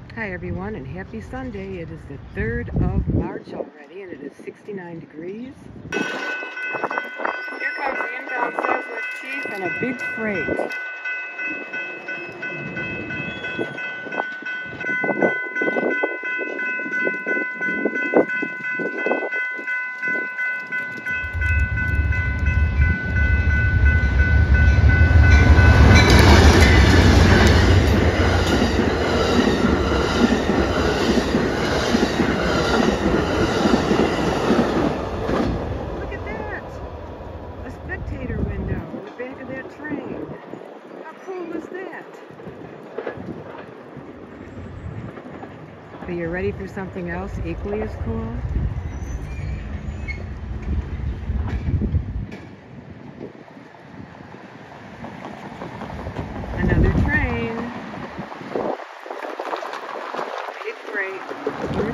Hi everyone, and happy Sunday. It is the 3rd of March already and it is 69 degrees. Here comes the inbound Southwest Chief and a big freight. Look at that! A spectator window in the back of that train. How cool is that? But you're ready for something else equally as cool? Another train. Big freight.